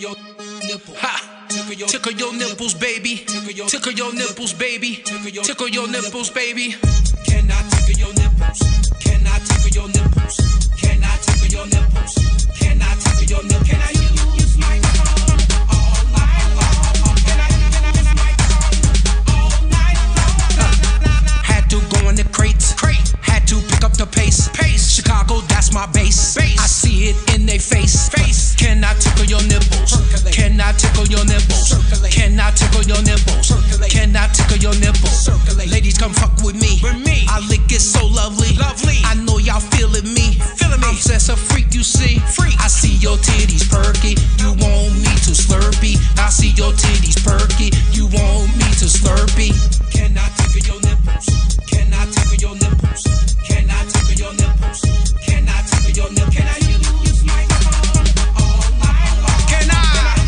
your nipple. Ha! Tickle your nipples, baby. Tickle your nipples, baby. Tickle your nipples, baby. Can I tickle your nipples? Can I tickle your nipples? Can I tickle your nipples? Can I tickle your nipples? Can I use my tongue all night long? Can I use my tongue all night long? Had to go in the crates. Had to pick up the pace. Chicago, that's my base. I see it in their face. Can I tickle your nipples? Can I tickle your nipples? Can I tickle your nipples? Can I tickle your nipples? Ladies, come fuck with me. I lick it so lovely. I know y'all feeling me. I'm just a freak, you see. I see your titties perky. You want me to slurpee? I see your titties perky. You want me to slurpee? Can I tickle your nipples? Can I tickle your nipples? Can I tickle your nipples? Can I tickle your nipples? Can I use my tongue all night long? Can I?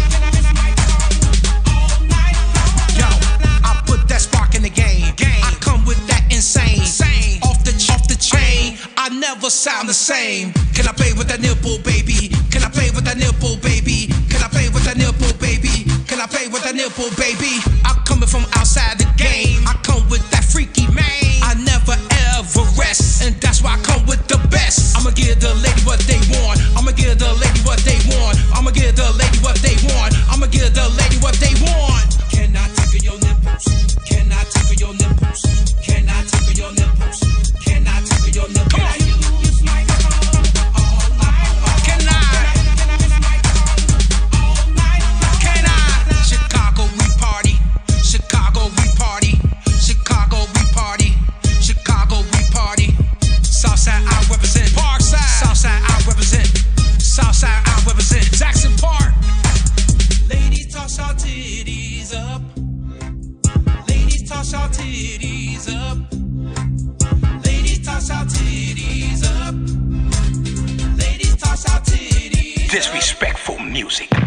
Yo, I put that spark in the game. I come with that insane. Off the chain. I never sound the same. Can I play with that nipple, baby? Can I play with that nipple, baby? Can I play with that nipple, baby? Can I play with that nipple, baby? I'm coming from outside the game. I come with that freaky man. I never ever rest, and that's why I come with the best. I'ma give the lady what they want. I'ma give the lady what they want. I'ma give the lady what they want. I'ma give the lady what they want. Can I tickle your nipples? Can I tickle your nipples? Can I tickle your nipples? Can I tickle your nipples? Can I use my tongue all night long? Can I? All night long? Can I? Chicago, we party. Chicago, we party. Chicago, we party. Chicago, we party. Southside, I represent. Parkside. Southside, I represent. Southside, I represent. Jackson Park. Ladies, toss your titties up. Ladies, toss your titties up. Ladies, toss your titties up. Ladies, toss your titties up. Disrespectful music.